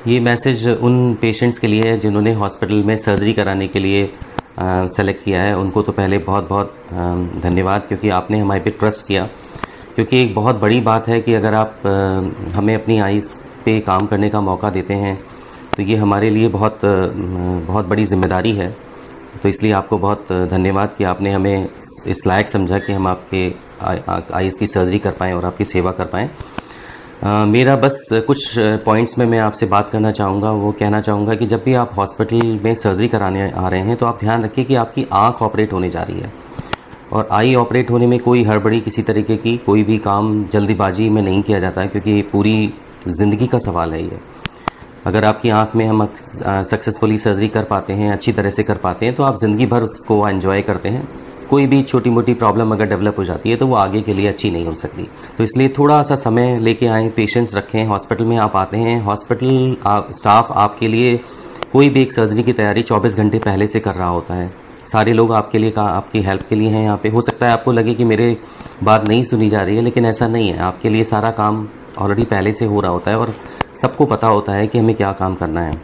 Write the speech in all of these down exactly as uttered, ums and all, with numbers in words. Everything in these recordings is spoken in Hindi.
ये मैसेज उन पेशेंट्स के लिए है जिन्होंने हॉस्पिटल में सर्जरी कराने के लिए सेलेक्ट किया है। उनको तो पहले बहुत बहुत धन्यवाद, क्योंकि आपने हमारे पे ट्रस्ट किया। क्योंकि एक बहुत बड़ी बात है कि अगर आप आ, हमें अपनी आइज़ पे काम करने का मौका देते हैं तो ये हमारे लिए बहुत बहुत बड़ी जिम्मेदारी है। तो इसलिए आपको बहुत धन्यवाद कि आपने हमें इस लायक समझा कि हम आपके आइज़ की सर्जरी कर पाएँ और आपकी सेवा कर पाएँ। Uh, मेरा बस कुछ पॉइंट्स में मैं आपसे बात करना चाहूँगा। वो कहना चाहूँगा कि जब भी आप हॉस्पिटल में सर्जरी कराने आ रहे हैं तो आप ध्यान रखिए कि आपकी आँख ऑपरेट होने जा रही है, और आई ऑपरेट होने में कोई हड़बड़ी किसी तरीके की कोई भी काम जल्दीबाजी में नहीं किया जाता है, क्योंकि पूरी ज़िंदगी का सवाल है ये। अगर आपकी आँख में हम सक्सेसफुली सर्जरी कर पाते हैं, अच्छी तरह से कर पाते हैं, तो आप ज़िंदगी भर उसको एंजॉय करते हैं। कोई भी छोटी मोटी प्रॉब्लम अगर डेवलप हो जाती है तो वो आगे के लिए अच्छी नहीं हो सकती। तो इसलिए थोड़ा सा समय लेके आएँ, पेशेंस रखें। हॉस्पिटल में आप आते हैं, हॉस्पिटल आप स्टाफ आपके लिए कोई भी एक सर्जरी की तैयारी चौबीस घंटे पहले से कर रहा होता है। सारे लोग आपके लिए का आपकी हेल्प के लिए हैं यहाँ पे। हो सकता है आपको लगे कि मेरे बात नहीं सुनी जा रही है, लेकिन ऐसा नहीं है। आपके लिए सारा काम ऑलरेडी पहले से हो रहा होता है और सबको पता होता है कि हमें क्या काम करना है।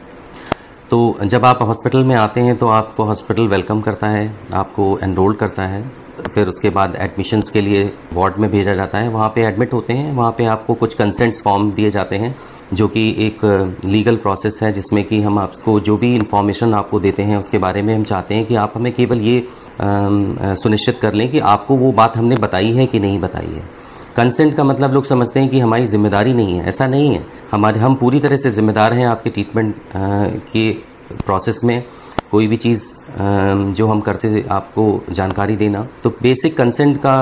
तो जब आप हॉस्पिटल में आते हैं तो आपको हॉस्पिटल वेलकम करता है, आपको एनरोल करता है। फिर उसके बाद एडमिशन्स के लिए वार्ड में भेजा जाता है, वहाँ पे एडमिट होते हैं। वहाँ पे आपको कुछ कंसेंट्स फॉर्म दिए जाते हैं, जो कि एक लीगल प्रोसेस है, जिसमें कि हम आपको जो भी इंफॉर्मेशन आपको देते हैं उसके बारे में हम चाहते हैं कि आप हमें केवल ये सुनिश्चित कर लें कि आपको वो बात हमने बताई है कि नहीं बताई है। कंसेंट का मतलब लोग समझते हैं कि हमारी जिम्मेदारी नहीं है, ऐसा नहीं है। हमारे हम पूरी तरह से ज़िम्मेदार हैं आपके ट्रीटमेंट के प्रोसेस में। कोई भी चीज़ जो हम करते आपको जानकारी देना, तो बेसिक कंसेंट का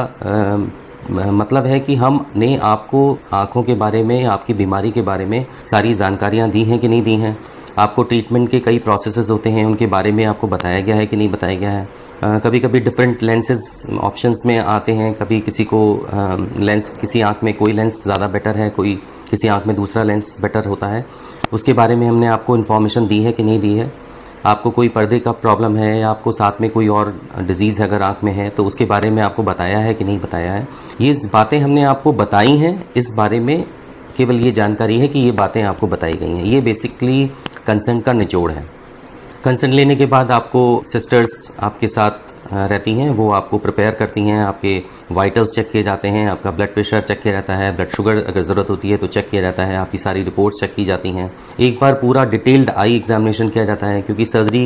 आ, मतलब है कि हमने आपको आँखों के बारे में, आपकी बीमारी के बारे में सारी जानकारियाँ दी हैं कि नहीं दी हैं। आपको ट्रीटमेंट के कई प्रोसेसेस होते हैं, उनके बारे में आपको बताया गया है कि नहीं बताया गया है। Uh, कभी कभी डिफरेंट लेंसेज ऑप्शंस में आते हैं। कभी किसी को uh, लेंस किसी आंख में कोई लेंस ज़्यादा बेटर है, कोई किसी आंख में दूसरा लेंस बेटर होता है। उसके बारे में हमने आपको इन्फॉर्मेशन दी है कि नहीं दी है। आपको कोई पर्दे का प्रॉब्लम है या आपको साथ में कोई और डिजीज़ अगर आंख में है तो उसके बारे में आपको बताया है कि नहीं बताया है। ये बातें हमने आपको बताई हैं, इस बारे में केवल ये जानकारी है कि ये बातें आपको बताई गई हैं। ये बेसिकली कंसेंट का निचोड़ है। कंसेंट लेने के बाद आपको सिस्टर्स आपके साथ रहती हैं, वो आपको प्रिपेयर करती हैं। आपके वाइटल्स चेक किए जाते हैं, आपका ब्लड प्रेशर चेक किया जाता है, ब्लड शुगर अगर ज़रूरत होती है तो चेक किया जाता है, आपकी सारी रिपोर्ट्स चेक की जाती हैं। एक बार पूरा डिटेल्ड आई एग्जामिनेशन किया जाता है, क्योंकि सर्जरी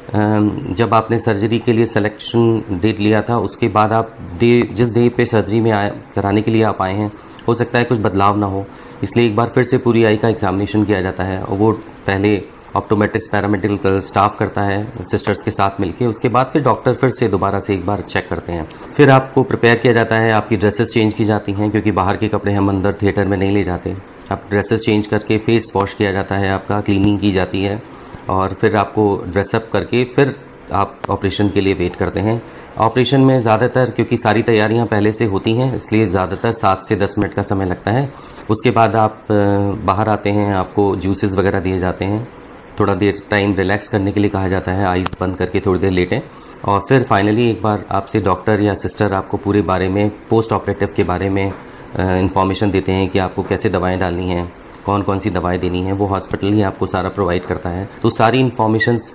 जब आपने सर्जरी के लिए सिलेक्शन डेट लिया था उसके बाद आप डे जिस डे पे सर्जरी में आए कराने के लिए आप आए हैं, हो सकता है कुछ बदलाव ना हो, इसलिए एक बार फिर से पूरी आई का एग्जामिनेशन किया जाता है। और वो पहले ऑप्टोमेट्रिस्ट पैरामेडिकल स्टाफ करता है सिस्टर्स के साथ मिलके। उसके बाद फिर डॉक्टर फिर से दोबारा से एक बार चेक करते हैं। फिर आपको प्रिपेयर किया जाता है, आपकी ड्रेसेस चेंज की जाती हैं, क्योंकि बाहर के कपड़े हम अंदर थिएटर में नहीं ले जाते। आप ड्रेसेस चेंज करके फेस वॉश किया जाता है, आपका क्लीनिंग की जाती है, और फिर आपको ड्रेसअप करके फिर आप ऑपरेशन के लिए वेट करते हैं। ऑपरेशन में ज़्यादातर, क्योंकि सारी तैयारियां पहले से होती हैं, इसलिए ज़्यादातर सात से दस मिनट का समय लगता है। उसके बाद आप बाहर आते हैं, आपको जूसेस वगैरह दिए जाते हैं, थोड़ा देर टाइम रिलैक्स करने के लिए कहा जाता है, आइज़ बंद करके थोड़ी देर लेटें, और फिर फाइनली एक बार आपसे डॉक्टर या सिस्टर आपको पूरे बारे में, पोस्ट ऑपरेटिव के बारे में इंफॉर्मेशन देते हैं कि आपको कैसे दवाएं डालनी हैं, कौन कौन सी दवाएं देनी हैं। वो हॉस्पिटल ही आपको सारा प्रोवाइड करता है। तो सारी इन्फॉर्मेशंस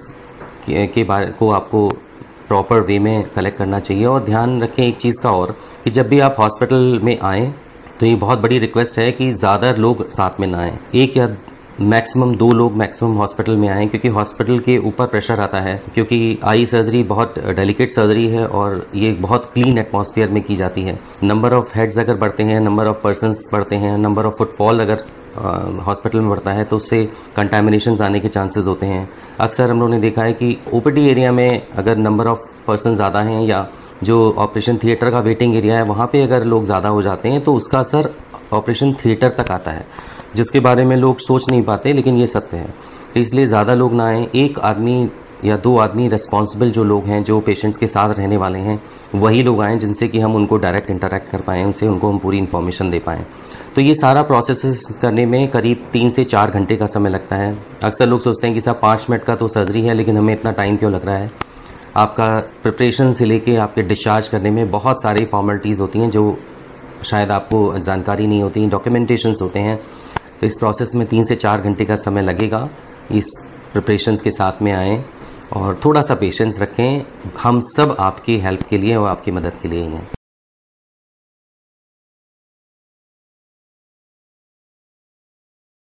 के बारे को आपको प्रॉपर वे में कलेक्ट करना चाहिए। और ध्यान रखें एक चीज़ का और, कि जब भी आप हॉस्पिटल में आएँ तो ये बहुत बड़ी रिक्वेस्ट है कि ज़्यादा लोग साथ में ना आएँ। एक या मैक्सिमम दो लोग मैक्सिमम हॉस्पिटल में आएँ, क्योंकि हॉस्पिटल के ऊपर प्रेशर आता है, क्योंकि आई सर्जरी बहुत डेलिकेट सर्जरी है और ये बहुत क्लीन एटमॉस्फेयर में की जाती है। नंबर ऑफ़ हेड्स अगर बढ़ते हैं, नंबर ऑफ़ पर्सन्स बढ़ते हैं, नंबर ऑफ़ फुटफॉल अगर हॉस्पिटल में बढ़ता है तो उससे कंटामिनेशंस आने के चांसेस होते हैं। अक्सर हम लोगों ने देखा है कि ओपीडी एरिया में अगर नंबर ऑफ़ पर्सन ज़्यादा हैं, या जो ऑपरेशन थिएटर का वेटिंग एरिया है वहाँ पे अगर लोग ज़्यादा हो जाते हैं तो उसका असर ऑपरेशन थिएटर तक आता है, जिसके बारे में लोग सोच नहीं पाते, लेकिन ये सत्य है। तो इसलिए ज़्यादा लोग ना आएँ। एक आदमी या दो आदमी रिस्पॉन्सिबल जो लोग हैं, जो पेशेंट्स के साथ रहने वाले हैं, वही लोग आएँ जिनसे कि हम उनको डायरेक्ट इंटरेक्ट कर पाएँ, उनसे उनको हम पूरी इन्फॉर्मेशन दे पाएँ। तो ये सारा प्रोसेस करने में करीब तीन से चार घंटे का समय लगता है। अक्सर लोग सोचते हैं कि साहब पाँच मिनट का तो सर्जरी है, लेकिन हमें इतना टाइम क्यों लग रहा है। आपका प्रिपरेशन से लेके आपके डिस्चार्ज करने में बहुत सारी फॉर्मेलिटीज़ होती हैं जो शायद आपको जानकारी नहीं होती। डॉक्यूमेंटेशंस होते हैं, तो इस प्रोसेस में तीन से चार घंटे का समय लगेगा। इस प्रिपरेशंस के साथ में आएँ और थोड़ा सा पेशेंस रखें। हम सब आपकी हेल्प के लिए और आपकी मदद के लिए ही हैं।